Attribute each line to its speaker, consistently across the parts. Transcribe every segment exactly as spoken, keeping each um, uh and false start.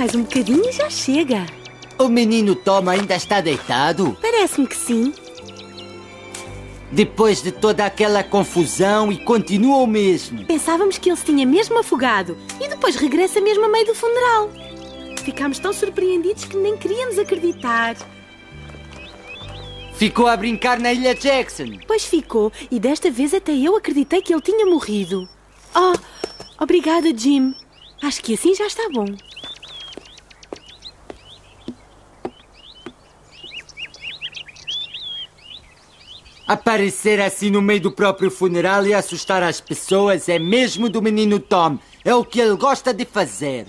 Speaker 1: mais um bocadinho e já chega.
Speaker 2: O menino Tom ainda está deitado?
Speaker 1: Parece-me que sim.
Speaker 2: Depois de toda aquela confusão e continua o mesmo.
Speaker 1: Pensávamos que ele se tinha mesmo afogado e depois regressa mesmo a meio do funeral. Ficámos tão surpreendidos que nem queríamos acreditar.
Speaker 2: Ficou a brincar na Ilha Jackson.
Speaker 1: Pois ficou, e desta vez até eu acreditei que ele tinha morrido. Oh, obrigada, Jim. Acho que assim já está bom.
Speaker 2: Aparecer assim no meio do próprio funeral e assustar as pessoas é mesmo do menino Tom. É o que ele gosta de fazer.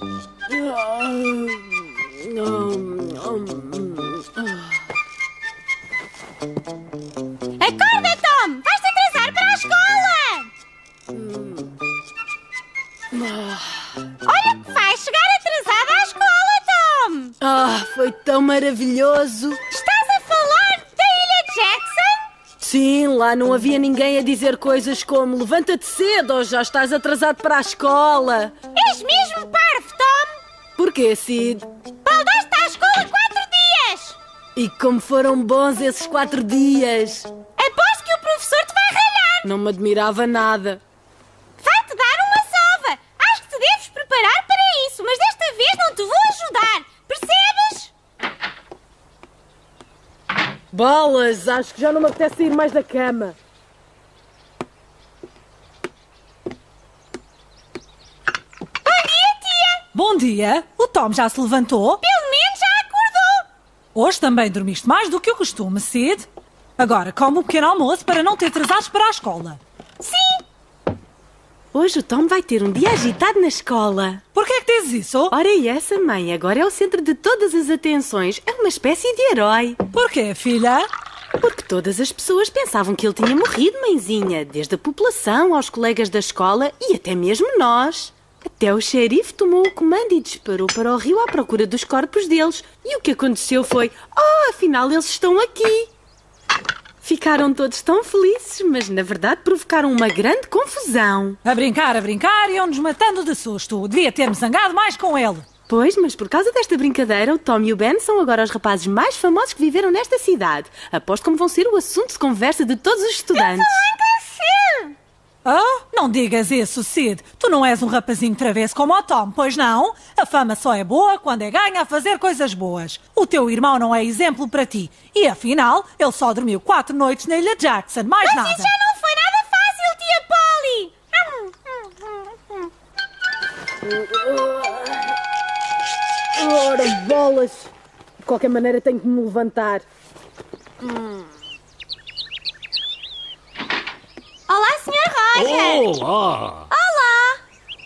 Speaker 3: Acorda, Tom! Vais-te atrasar para a escola! Olha que vais chegar atrasada à escola, Tom!
Speaker 1: Ah, foi tão maravilhoso.
Speaker 3: Estás a falar da Ilha Jackson?
Speaker 1: Sim, lá não havia ninguém a dizer coisas como levanta-te cedo ou já estás atrasado para a escola.
Speaker 3: És mesmo parvo, Tom!
Speaker 1: Porquê, Sid?
Speaker 3: Baldaste à escola quatro dias!
Speaker 1: E como foram bons esses quatro dias.
Speaker 3: Aposto que o professor te vai ralhar!
Speaker 1: Não me admirava nada.
Speaker 3: Vai-te dar uma sova! Acho que te deves preparar para isso, mas desta vez não te vou ajudar! Percebes?
Speaker 1: Bolas, acho que já não me apetece sair mais da cama.
Speaker 3: Bom dia, tia!
Speaker 4: Bom dia. O Tom já se levantou?
Speaker 3: Pelo menos já acordou!
Speaker 4: Hoje também dormiste mais do que o costume, Sid. Agora, come um pequeno almoço para não te atrasares para a escola.
Speaker 3: Sim!
Speaker 1: Hoje o Tom vai ter um dia agitado na escola.
Speaker 4: Por que é que dizes isso?
Speaker 1: Ora, e essa mãe agora é o centro de todas as atenções. É uma espécie de herói.
Speaker 4: Porquê, filha?
Speaker 1: Porque todas as pessoas pensavam que ele tinha morrido, mãezinha. Desde a população aos colegas da escola e até mesmo nós. Até o xerife tomou o comando e disparou para o rio à procura dos corpos deles. E o que aconteceu foi... Oh, afinal eles estão aqui. Ficaram todos tão felizes, mas na verdade provocaram uma grande confusão.
Speaker 4: A brincar, a brincar e iam-nos matando de susto. Devia ter-me zangado mais com ele.
Speaker 1: Pois, mas por causa desta brincadeira, o Tom e o Ben são agora os rapazes mais famosos que viveram nesta cidade. Aposto como vão ser o assunto de conversa de todos os estudantes.
Speaker 4: Oh, não digas isso, Sid. Tu não és um rapazinho travesso como o Tom, pois não? A fama só é boa quando é ganha a fazer coisas boas. O teu irmão não é exemplo para ti. E afinal, ele só dormiu quatro noites na Ilha Jackson, mais
Speaker 3: Mas
Speaker 4: nada.
Speaker 3: isso já não foi nada fácil, tia Polly!
Speaker 1: Ora, bolas! De qualquer maneira tenho que me levantar. Hum.
Speaker 3: Olá, senhor Roger!
Speaker 5: Olá!
Speaker 3: Olá!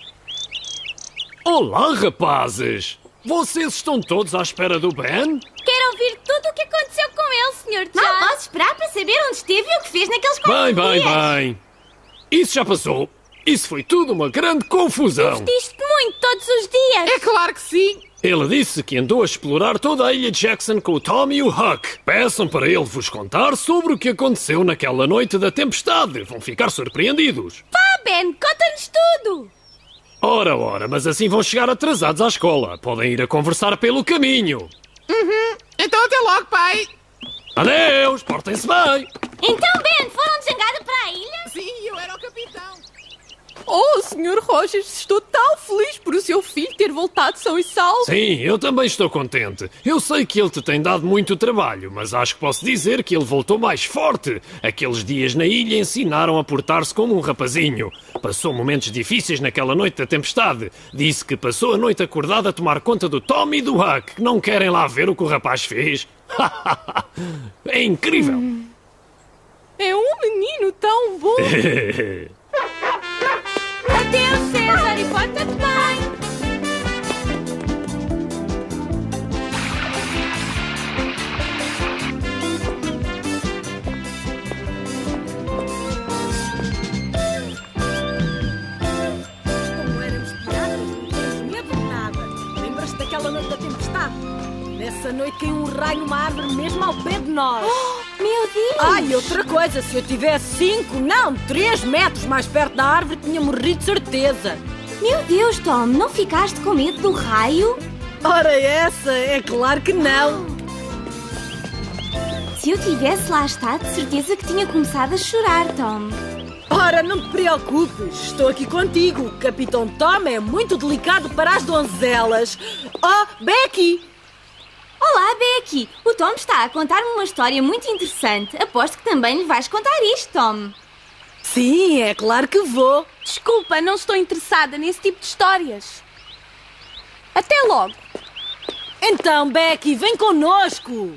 Speaker 5: Olá, rapazes! Vocês estão todos à espera do Ben?
Speaker 3: Quero ouvir tudo o que aconteceu com ele, senhor John. Mal posso esperar para saber onde esteve e o que fez naqueles quatro
Speaker 5: Bem, bem,
Speaker 3: dias.
Speaker 5: bem. Isso já passou. Isso foi tudo uma grande confusão.
Speaker 3: Vestiste muito todos os dias.
Speaker 6: É claro que sim.
Speaker 5: Ele disse que andou a explorar toda a Ilha Jackson com o Tom e o Huck. Peçam para ele vos contar sobre o que aconteceu naquela noite da tempestade. Vão ficar surpreendidos.
Speaker 3: Vá, Ben, conta-nos tudo.
Speaker 5: Ora, ora, mas assim vão chegar atrasados à escola. Podem ir a conversar pelo caminho.
Speaker 6: Uhum. Então até logo, pai.
Speaker 5: Adeus, portem-se bem.
Speaker 3: Então, Ben, foram de jangada para a ilha?
Speaker 6: Sim, eu era o capitão. Oh, senhor Rogers, estou tão feliz por o seu filho ter voltado são e salvo.
Speaker 5: Sim, eu também estou contente. Eu sei que ele te tem dado muito trabalho, mas acho que posso dizer que ele voltou mais forte. Aqueles dias na ilha ensinaram a portar-se como um rapazinho. Passou momentos difíceis naquela noite da tempestade. Disse que passou a noite acordado a tomar conta do Tom e do Huck, que não querem lá ver o que o rapaz fez. É incrível.
Speaker 6: É um menino tão bom.
Speaker 3: Adeus, César, e porta-te bem.
Speaker 1: Como éramos piratas, não tínhamos medo de nada. Lembras-te daquela noite da tempestade? Nessa noite caiu um raio numa árvore mesmo ao pé de nós.
Speaker 3: Oh, meu Deus!
Speaker 1: Ai, outra coisa, se eu tivesse cinco, não, três metros mais perto da árvore, tinha morrido de certeza.
Speaker 3: Meu Deus, Tom, não ficaste com medo do raio?
Speaker 1: Ora essa, é claro que não.
Speaker 3: Se eu tivesse lá estado, de certeza que tinha começado a chorar, Tom.
Speaker 1: Ora, não te preocupes, estou aqui contigo. O Capitão Tom é muito delicado para as donzelas. Oh, Becky!
Speaker 3: Olá, Becky! O Tom está a contar-me uma história muito interessante. Aposto que também lhe vais contar isto, Tom.
Speaker 1: Sim, é claro que vou.
Speaker 6: Desculpa, não estou interessada nesse tipo de histórias. Até logo.
Speaker 1: Então, Becky, vem connosco.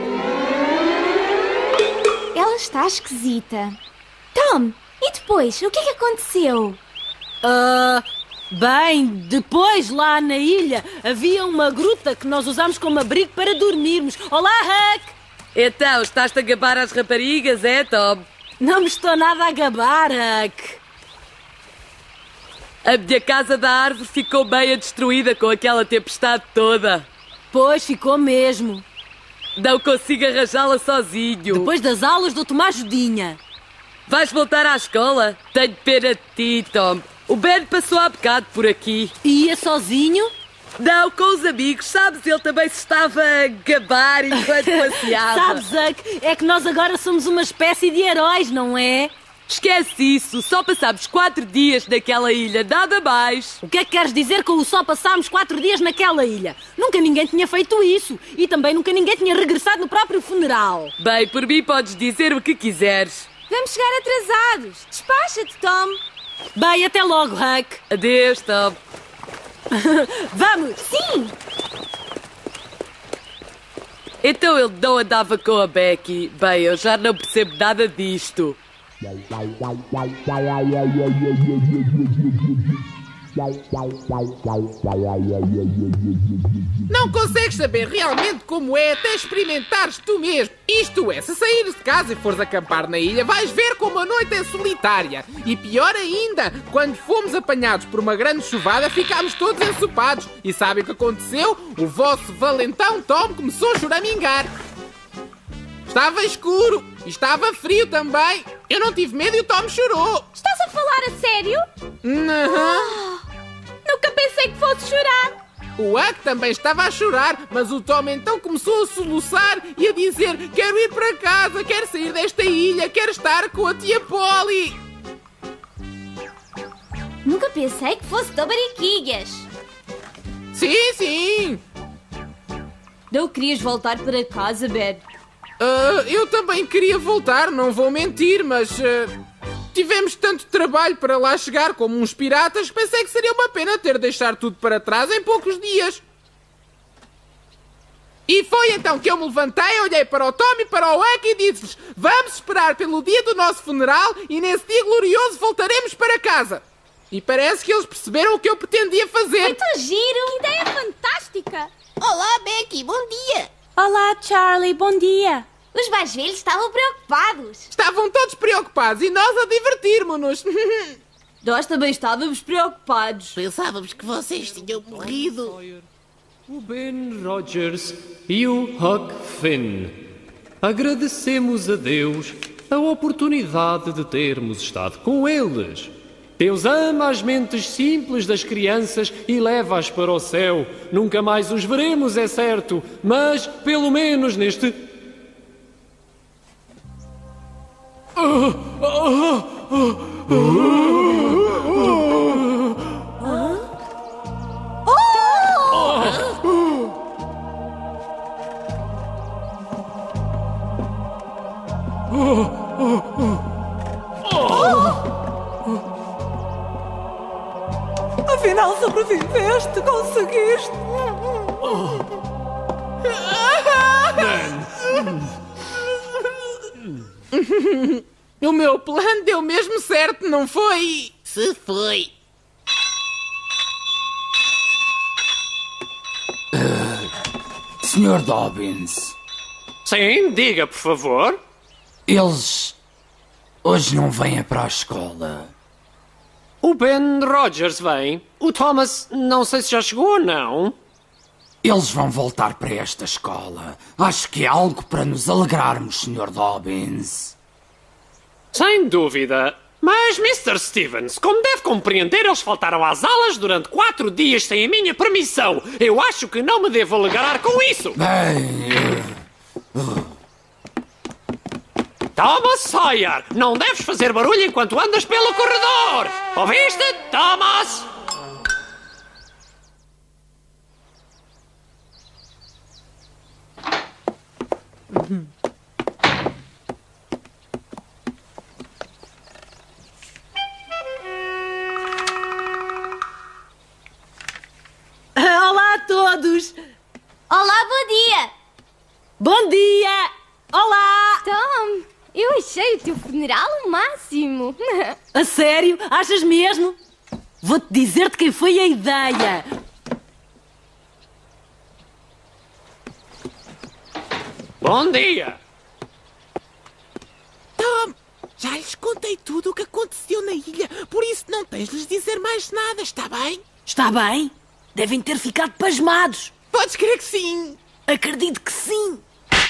Speaker 3: Ela está esquisita. Tom, e depois? O que é que aconteceu?
Speaker 1: Ah, bem, depois lá na ilha havia uma gruta que nós usámos como abrigo para dormirmos. Olá, Huck!
Speaker 7: Então, estás-te a gabar às raparigas, é, Tom?
Speaker 1: Não me estou nada a gabar, Huck.
Speaker 7: A minha casa da árvore ficou meia destruída com aquela tempestade toda.
Speaker 1: Pois, ficou mesmo.
Speaker 7: Não consigo arranjá-la sozinho.
Speaker 1: Depois das aulas dou-te uma ajudinha.
Speaker 7: Vais voltar à escola? Tenho pena de ti, Tom. O Ben passou há bocado por aqui.
Speaker 1: Ia sozinho?
Speaker 7: Não, com os amigos. Sabes, ele também se estava a gabar enquanto passeava.
Speaker 1: Sabes, Huck, é que nós agora somos uma espécie de heróis, não é?
Speaker 7: Esquece isso. Só passámos quatro dias naquela ilha, nada mais.
Speaker 1: O que é que queres dizer com o só passámos quatro dias naquela ilha? Nunca ninguém tinha feito isso. E também nunca ninguém tinha regressado no próprio funeral.
Speaker 7: Bem, por mim podes dizer o que quiseres.
Speaker 3: Vamos chegar atrasados. Despacha-te, Tom.
Speaker 1: Bem, até logo, Huck.
Speaker 7: Adeus, Tom.
Speaker 1: Vamos!
Speaker 3: Sim!
Speaker 7: Então ele não andava com a Becky. Bem, eu já não percebo nada disto.
Speaker 8: Não consegues saber realmente como é até experimentares tu mesmo. Isto é, se saíres de casa e fores acampar na ilha, vais ver como a noite é solitária. E pior ainda, quando fomos apanhados por uma grande chuvada, ficámos todos ensopados. E sabem o que aconteceu? O vosso valentão Tom começou a choramingar. Estava escuro e estava frio também. Eu não tive medo e o Tom chorou.
Speaker 3: Estás a falar a sério?
Speaker 8: Uhum.
Speaker 3: Nunca pensei que fosse chorar.
Speaker 8: O Huck também estava a chorar, mas o Tom então começou a soluçar e a dizer: quero ir para casa, quero sair desta ilha, quero estar com a tia Polly.
Speaker 3: Nunca pensei que fosse tão bariquinhas.
Speaker 8: Sim, sim.
Speaker 3: Não querias voltar para casa, Ben?
Speaker 8: Uh, eu também queria voltar, não vou mentir, mas uh, tivemos tanto trabalho para lá chegar como uns piratas que pensei que seria uma pena ter de deixar tudo para trás em poucos dias. E foi então que eu me levantei, olhei para o Tom e para o Huck e disse-lhes: vamos esperar pelo dia do nosso funeral e nesse dia glorioso voltaremos para casa. E parece que eles perceberam o que eu pretendia fazer.
Speaker 3: Muito giro! Que ideia fantástica!
Speaker 9: Olá, Becky, bom dia!
Speaker 6: Olá, Charlie, bom dia.
Speaker 3: Os mais velhos estavam preocupados.
Speaker 8: Estavam todos preocupados e nós a divertirmos-nos.
Speaker 3: Nós também estávamos preocupados.
Speaker 9: Pensávamos que vocês tinham morrido.
Speaker 5: O Ben Rogers e o Huck Finn. Agradecemos a Deus a oportunidade de termos estado com eles. Deus ama as mentes simples das crianças e leva-as para o céu. Nunca mais os veremos, é certo, mas pelo menos neste...
Speaker 4: Afinal sobreviveste, conseguiste.
Speaker 8: O meu plano deu mesmo certo, não foi?
Speaker 9: Se foi.
Speaker 2: Uh, senhor Dobbins.
Speaker 5: Sim, diga, por favor.
Speaker 2: Eles hoje não vêm para a escola.
Speaker 5: O Ben Rogers vem. O Thomas, não sei se já chegou ou não.
Speaker 2: Eles vão voltar para esta escola. Acho que é algo para nos alegrarmos, senhor Dobbins.
Speaker 5: Sem dúvida. Mas, mister Stevens, como deve compreender, eles faltaram às aulas durante quatro dias sem a minha permissão. Eu acho que não me devo alegrar com isso. Thomas Sawyer, não deves fazer barulho enquanto andas pelo corredor. Ouviste, Thomas?
Speaker 1: Olá a todos!
Speaker 3: Olá, bom dia!
Speaker 1: Bom dia! Olá!
Speaker 3: Tom, eu achei o teu funeral o máximo.
Speaker 1: A sério? Achas mesmo? Vou-te dizer de quem foi a ideia.
Speaker 5: Bom dia!
Speaker 8: Tom, já lhes contei tudo o que aconteceu na ilha, por isso não tens de lhes dizer mais nada, está bem?
Speaker 1: Está bem? Devem ter ficado pasmados.
Speaker 8: Podes crer que sim.
Speaker 1: Acredito que sim.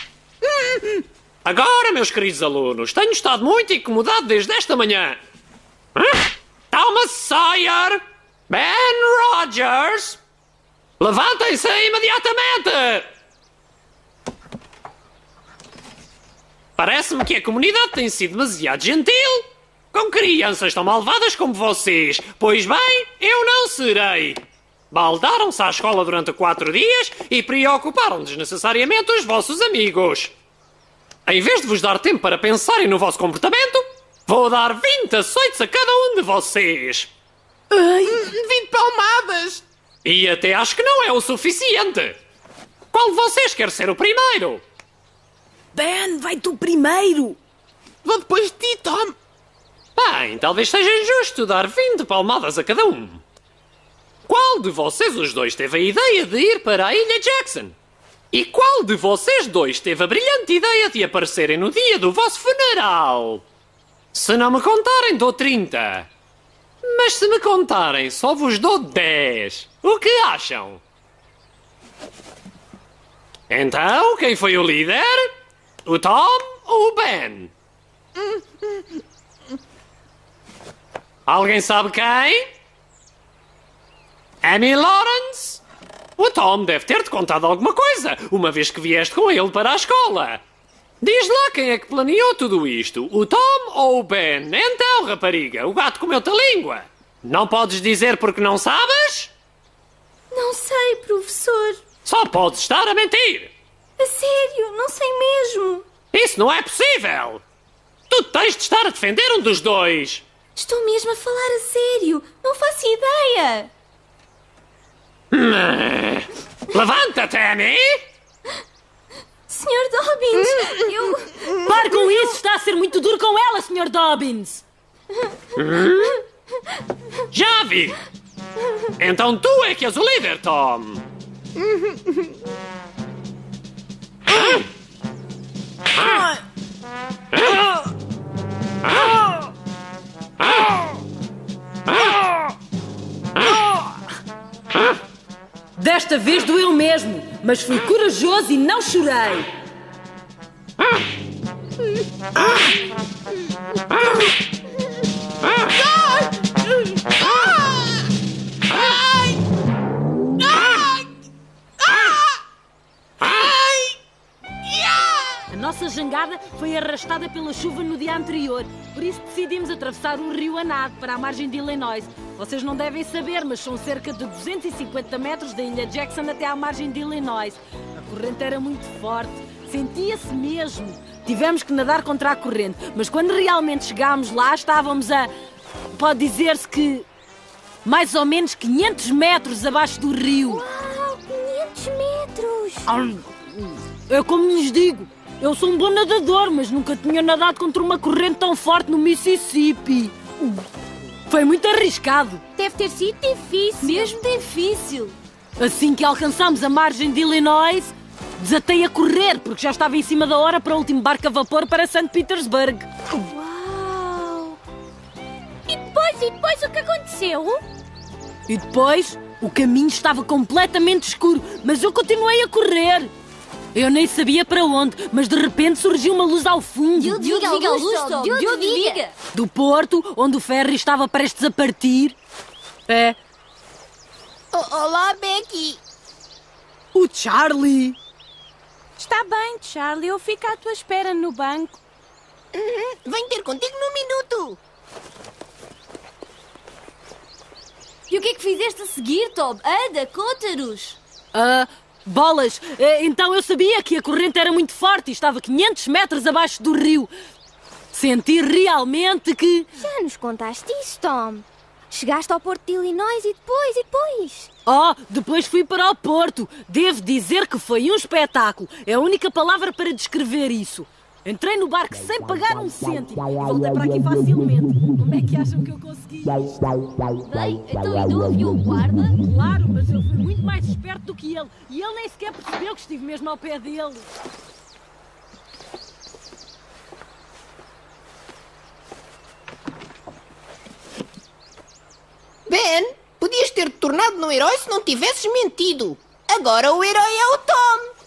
Speaker 5: Agora, meus queridos alunos, tenho estado muito incomodado desde esta manhã. Hã? Thomas Sawyer, Ben Rogers, levantem-se imediatamente! Parece-me que a comunidade tem sido demasiado gentil com crianças tão malvadas como vocês. Pois bem, eu não serei. Baldaram-se à escola durante quatro dias e preocuparam desnecessariamente os vossos amigos. Em vez de vos dar tempo para pensarem no vosso comportamento, vou dar vinte açoites a cada um de vocês.
Speaker 8: Ai, vinte palmadas!
Speaker 5: E até acho que não é o suficiente. Qual de vocês quer ser o primeiro?
Speaker 1: Ben, vai tu primeiro.
Speaker 8: Vou depois de ti, Tom.
Speaker 5: Bem, talvez seja injusto dar vinte palmadas a cada um. Qual de vocês os dois teve a ideia de ir para a Ilha Jackson? E qual de vocês dois teve a brilhante ideia de aparecerem no dia do vosso funeral? Se não me contarem, dou trinta. Mas se me contarem, só vos dou dez. O que acham? Então, quem foi o líder? O Tom ou o Ben? Alguém sabe quem? Annie Lawrence? O Tom deve ter-te contado alguma coisa, uma vez que vieste com ele para a escola. Diz lá quem é que planeou tudo isto, o Tom ou o Ben? Então, rapariga, o gato comeu-te a língua. Não podes dizer porque não sabes?
Speaker 3: Não sei, professor.
Speaker 5: Só podes estar a mentir.
Speaker 3: A sério, não sei mesmo.
Speaker 5: Isso não é possível. Tu tens de estar a defender um dos dois.
Speaker 3: Estou mesmo a falar a sério. Não faço ideia.
Speaker 5: Levanta-te, Annie!
Speaker 3: senhor Dobbins, eu...
Speaker 1: Pare com isso! Está a ser muito duro com ela, senhor Dobbins!
Speaker 5: Hum? Já vi! Então tu é que és o líder, Tom! Ah! Ah! Ah! Ah! Ah! Ah!
Speaker 1: Desta vez doeu mesmo, mas fui corajoso e não chorei. A nossa jangada foi arrastada pela chuva no dia anterior, por isso decidimos atravessar o rio Anad para a margem de Illinois. Vocês não devem saber, mas são cerca de duzentos e cinquenta metros da ilha Jackson até à margem de Illinois. A corrente era muito forte, sentia-se mesmo. Tivemos que nadar contra a corrente, mas quando realmente chegámos lá, estávamos a... pode dizer-se que... mais ou menos quinhentos metros abaixo do rio.
Speaker 3: Uau, quinhentos metros!
Speaker 1: É como lhes digo, eu sou um bom nadador, mas nunca tinha nadado contra uma corrente tão forte no Mississippi. Foi muito arriscado.
Speaker 3: Deve ter sido difícil.
Speaker 1: Mesmo difícil. Assim que alcançámos a margem de Illinois, desatei a correr, porque já estava em cima da hora para o último barco a vapor para Saint Petersburg.
Speaker 3: Uau! E depois, e depois o que aconteceu?
Speaker 1: E depois, o caminho estava completamente escuro, mas eu continuei a correr.
Speaker 10: Eu nem sabia para onde, mas de repente surgiu uma luz ao fundo.
Speaker 11: De onde viga a luz, Tom? De onde viga?
Speaker 10: Do porto, onde o ferry estava prestes a partir. É.
Speaker 9: O- Olá, Becky.
Speaker 10: O Charlie.
Speaker 1: Está bem, Charlie. Eu fico à tua espera no banco.
Speaker 9: Uhum. Venho ter contigo num minuto.
Speaker 11: E o que é que fizeste a seguir, Tom? Anda, conta-nos.
Speaker 10: Ah, bolas. Eh, Então eu sabia que a corrente era muito forte e estava quinhentos metros abaixo do rio. Senti realmente que...
Speaker 3: Já nos contaste isso, Tom. Chegaste ao Porto de Illinois e depois, e depois?
Speaker 10: Oh, depois fui para o Porto. Devo dizer que foi um espetáculo. É a única palavra para descrever isso. Entrei no barco sem pagar um cêntimo e voltei para aqui facilmente. Como é que acham que eu consegui?
Speaker 11: Bem, então e não havia um guarda?
Speaker 10: Claro, mas eu fui muito mais esperto do que ele. E ele nem sequer percebeu que estive mesmo ao pé dele.
Speaker 9: Ben, podias ter-te tornado num herói se não tivesses mentido. Agora o herói é o Tom.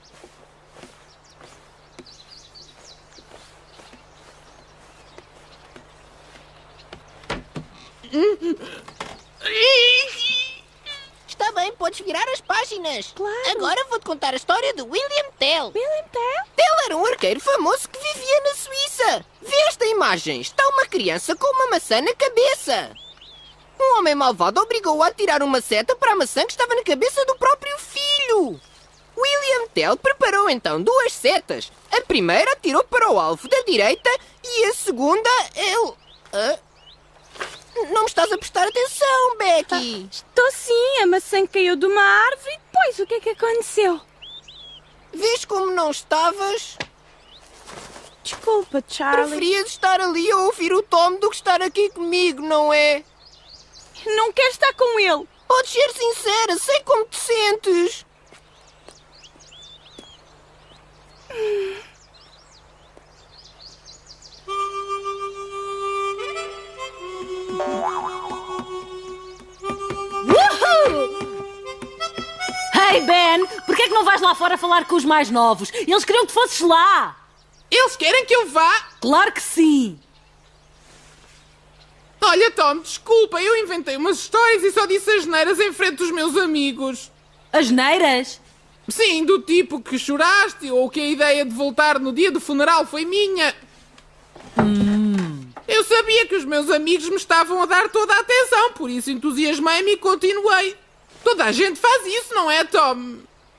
Speaker 9: Está bem, podes virar as páginas.
Speaker 3: Claro.
Speaker 9: Agora vou-te contar a história de William Tell.
Speaker 3: William Tell?
Speaker 9: Tell era um arqueiro famoso que vivia na Suíça. Vê esta imagem. Está uma criança com uma maçã na cabeça. Um homem malvado obrigou-o a tirar uma seta para a maçã que estava na cabeça do próprio filho. William Tell preparou então duas setas. A primeira atirou para o alvo da direita e a segunda ele... Ah? Não me estás a prestar atenção, Becky.
Speaker 1: Estou sim. A maçã caiu de uma árvore e depois o que é que aconteceu?
Speaker 9: Vês como não estavas?
Speaker 1: Desculpa, Charlie.
Speaker 9: Preferias estar ali a ouvir o Tom do que estar aqui comigo, não é?
Speaker 1: Não quero estar com ele.
Speaker 9: Podes ser sincera, sei como te sentes.
Speaker 10: Hey, Ben, por que é que não vais lá fora falar com os mais novos? Eles queriam que fosses lá.
Speaker 8: Eles querem que eu vá?
Speaker 10: Claro que sim.
Speaker 8: Olha, Tom, desculpa, eu inventei umas histórias e só disse asneiras em frente dos meus amigos.
Speaker 10: Asneiras?
Speaker 8: Sim, do tipo que choraste ou que a ideia de voltar no dia do funeral foi minha.
Speaker 10: Hum.
Speaker 8: Eu sabia que os meus amigos me estavam a dar toda a atenção, por isso entusiasmei-me e continuei. Toda a gente faz isso, não é, Tom?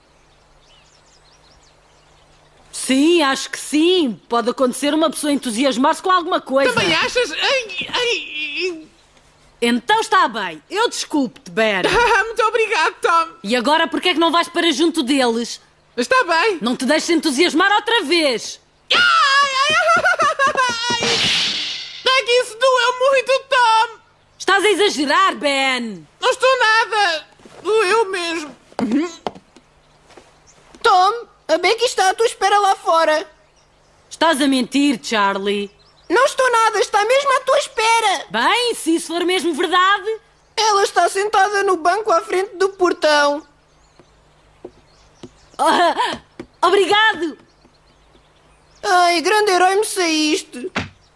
Speaker 10: Sim, acho que sim. Pode acontecer uma pessoa entusiasmar-se com alguma coisa.
Speaker 8: Também achas? Ai, ai...
Speaker 10: Então está bem. Eu desculpo-te, Ben.
Speaker 8: Muito obrigado, Tom.
Speaker 10: E agora por que é que não vais para junto deles?
Speaker 8: Está bem.
Speaker 10: Não te deixes entusiasmar outra vez.
Speaker 8: Ai, ai, ai, ai. É que isso doeu muito, Tom.
Speaker 10: Estás a exagerar, Ben.
Speaker 8: Não estou nada. Doeu mesmo.
Speaker 9: Tom, a Becky está à tua espera lá fora.
Speaker 10: Estás a mentir, Charlie.
Speaker 9: Não estou nada, está mesmo à tua espera.
Speaker 10: Bem, se isso for mesmo verdade...
Speaker 9: Ela está sentada no banco à frente do portão.
Speaker 10: Ah, obrigado.
Speaker 9: Ai, grande herói me saíste.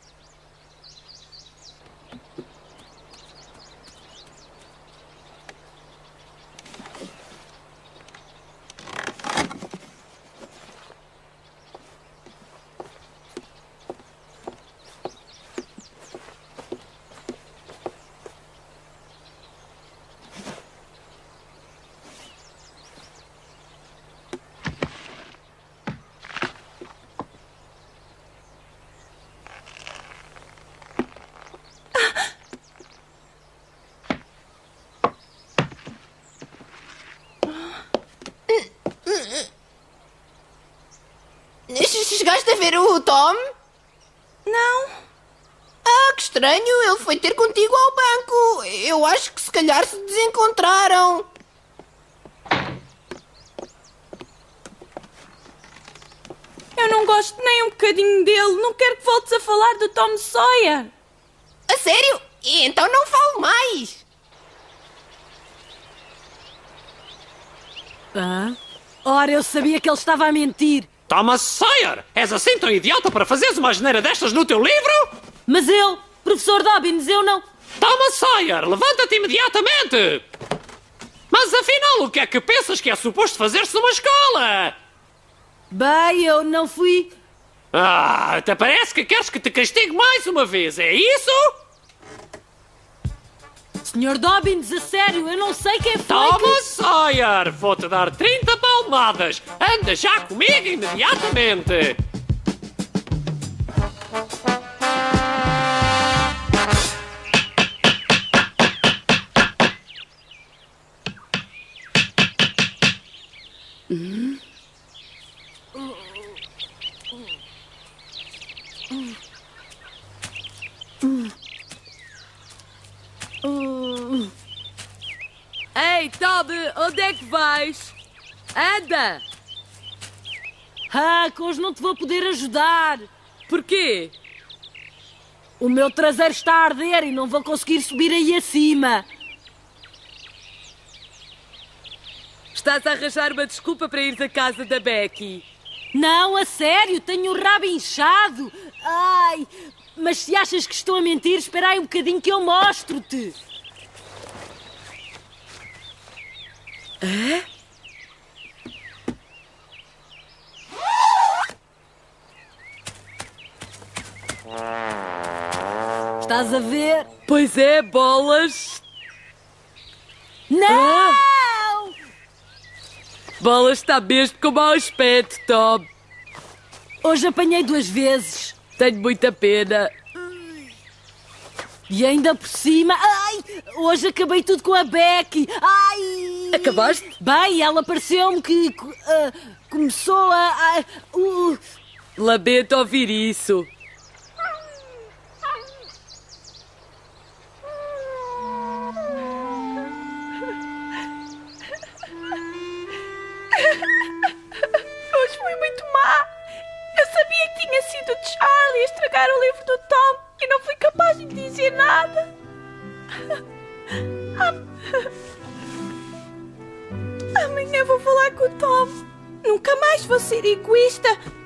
Speaker 9: Chegaste a ver o Tom?
Speaker 1: Não.
Speaker 9: Ah, que estranho. Ele foi ter contigo ao banco. Eu acho que se calhar se desencontraram.
Speaker 1: Eu não gosto nem um bocadinho dele. Não quero que voltes a falar do Tom Sawyer.
Speaker 9: A sério? Então não falo mais.
Speaker 10: Ah? Ora, eu sabia que ele estava a mentir.
Speaker 5: Thomas Sawyer, és assim tão idiota para fazeres uma asneira destas no teu livro?
Speaker 10: Mas eu, professor Dobbins, eu não...
Speaker 5: Thomas Sawyer, levanta-te imediatamente! Mas afinal, o que é que pensas que é suposto fazer-se numa escola?
Speaker 10: Bem, eu não fui...
Speaker 5: Ah, até parece que queres que te castigue mais uma vez, é isso?
Speaker 10: senhor Dobbins, a sério, eu não sei quem foi
Speaker 5: Thomas
Speaker 10: que...
Speaker 5: Sawyer, vou-te dar trinta palmadas. Anda já comigo imediatamente.
Speaker 7: Hum? Ei, Toby, onde é que vais? Anda!
Speaker 10: Ah, que hoje não te vou poder ajudar.
Speaker 7: Porquê?
Speaker 10: O meu traseiro está a arder e não vou conseguir subir aí acima.
Speaker 7: Estás a arranjar uma desculpa para ir da casa da Becky.
Speaker 10: Não, a sério, tenho o rabo inchado. Ai, mas se achas que estou a mentir, espera aí um bocadinho que eu mostro-te.
Speaker 7: Hã?
Speaker 10: Estás a ver?
Speaker 7: Pois é, bolas.
Speaker 10: Não!
Speaker 7: Ah! Bolas está mesmo com mau aspecto, Tom.
Speaker 10: Hoje apanhei duas vezes.
Speaker 7: Tenho muita pena.
Speaker 10: E ainda por cima... Ai! Hoje acabei tudo com a Becky. Ai!
Speaker 7: Acabaste?
Speaker 10: Bem, ela pareceu-me que... Uh, começou a... a uh...
Speaker 7: Lamento ouvir isso.
Speaker 6: Hoje fui muito má. Eu sabia que tinha sido o Charlie a estragar o livro do Tom e não fui capaz de dizer nada. Amanhã vou falar com o Tom. Nunca mais vou ser egoísta.